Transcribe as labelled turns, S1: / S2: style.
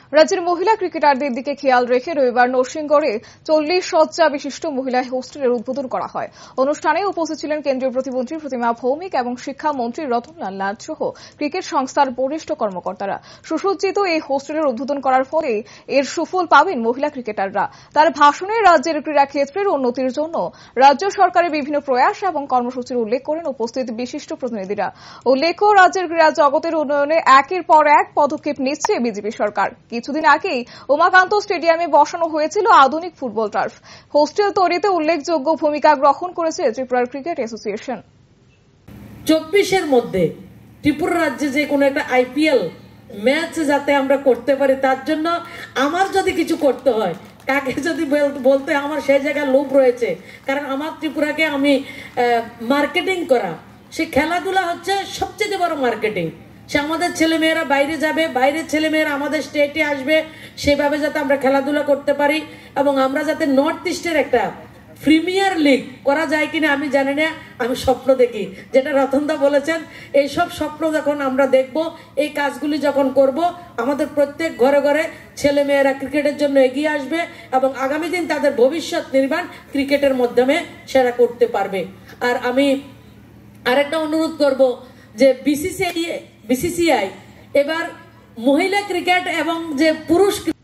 S1: রাজ্যের মহিলা ক্রিকেটারদের দিকে খেয়াল রেখে রবিবার নরসিংগড়ে 40 শয্যা বিশিষ্ট মহিলা হোস্টেলের উদ্বোধন করা হয়। অনুষ্ঠানে উপস্থিত ছিলেন কেন্দ্রীয় প্রতিমন্ত্রী প্রতিমা ভৌমিক এবং শিক্ষামন্ত্রী রতনলাল নাথ সহ ক্রিকেট সংস্থার বরিষ্ঠ কর্মকর্তারা। সুসজ্জিত এই হোস্টেলের উদ্বোধন করার ফলে এর সুফল পাবেন মহিলা ক্রিকেটাররা। তার ভাষণে রাজ্যের ক্রীড়া ক্ষেত্রের উন্নতির জন্য রাজ্য সরকারের বিভিন্ন প্রয়াস এবং কর্মসূচির উল্লেখ করেন উপস্থিত বিশিষ্ট প্রতিনিধিরা। উল্লেখ্য, রাজ্যের ক্রীড়া জগতের উন্নয়নে একের পর এক পদক্ষেপ নিচ্ছে বিজেপি সরকার। কিছুদিন আগেই উমাকান্ত স্টেডিয়ামে বসানো হয়েছিল আধুনিক ফুটবল টার্ফ। হোস্টেল তৈরিতে উল্লেখযোগ্য ভূমিকা গ্রহণ করেছে ত্রিপুরার ক্রিকেট অ্যাসোসিয়েশন।
S2: 24-এর মধ্যে ত্রিপুরা রাজ্যে যে কোনো একটা আইপিএল ম্যাচ যাতে আমরা করতে পারি, তার জন্য আমার যদি কিছু করতে হয়, কাকে যদি বলতে আমার সেই জায়গায় লোভ রয়েছে। কারণ আমার ত্রিপুরাকে আমি মার্কেটিং করা, সে খেলাধুলা হচ্ছে সবচেয়ে বড় মার্কেটিং। সে আমাদের ছেলেমেয়েরা বাইরে যাবে, বাইরের ছেলেমেয়েরা আমাদের স্টেটে আসবে, সেভাবে যাতে আমরা খেলাধুলা করতে পারি এবং আমরা যাতে নর্থ ইস্টের একটা প্রিমিয়ার লিগ করা যায় কিনা আমি জানি না, আমি স্বপ্ন দেখি। যেটা রতনদা বলেছেন, এইসব স্বপ্ন যখন আমরা দেখব, এই কাজগুলি যখন করব, আমাদের প্রত্যেক ঘরে ঘরে ছেলেমেয়েরা ক্রিকেটের জন্য এগিয়ে আসবে এবং আগামী দিন তাদের ভবিষ্যৎ নির্মাণ ক্রিকেটের মাধ্যমে সেরা করতে পারবে। আর আমি আরেকটা অনুরোধ করব যে বিসিসিআই এবার মহিলা ক্রিকেট এবং যে পুরুষ